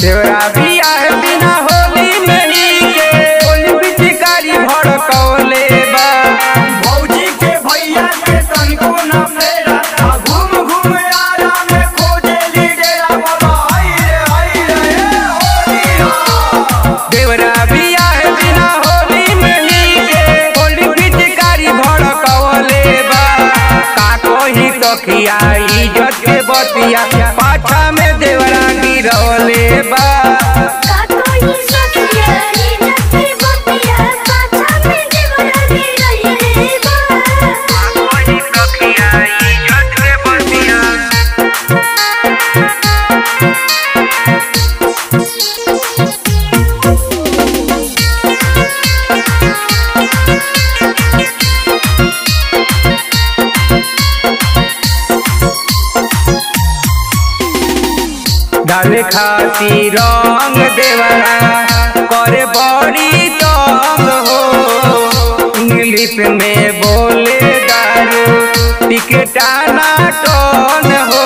देवरा भी आए बिना होली में ही के होली पिचकारी भड़कौले बा। भौजी के भैया के तनको न मेरा घूम घूम आरा में खोजे ली डेरा बाबा हाय रे होली। देवरा भी आए बिना होली में ही के होली पिचकारी भड़कौले बा। का कोई तकिया इज्जत के बतिया पाछा में देवरा गिरौले बा। डाले खाती रंग देवरा करे बड़ी तंग हो। इंग्लिश में बोले दारू टिकटाना टोन हो।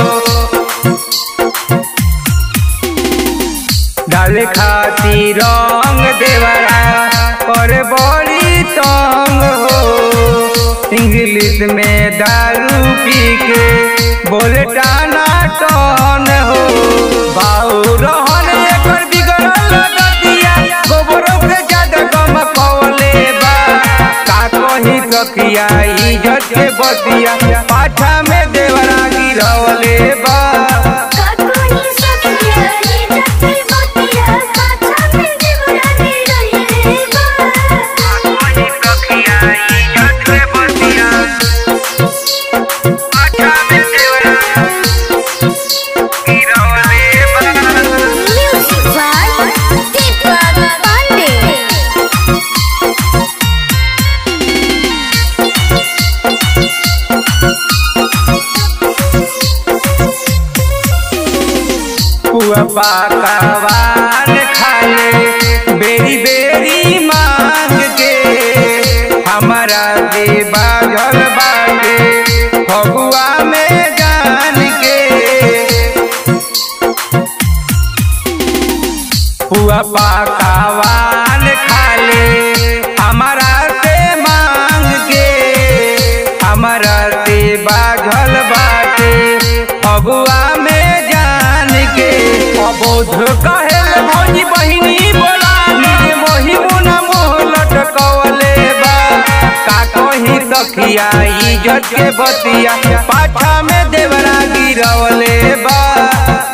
डाले खाती रंग देवरा करे बड़ी तंग हो। इंग्लिश में दारू पी के बोले टाना टोन हो। बाऊ रहन एकर बिगड़ल गतिया गोबरों के ज्यादा गमकौले बा। का कही सखिया इज्जत के बतिया पाछा में देवरा गिरौले बा। पकवान खाले बेरी बेरी मांग के हमारा दे बाझल बाटे फगुआ में जान के। हुआ पकवान खाले हमारा से मांग के हमारा से बाझल बाटे फगुआ में जान के। अबोध कहेल भौजी बहिनी बोला मोही मुना मोह लटकौले बा। का कही सखिया इज्जत के बतिया पाछा में देवरा गिरौले बा।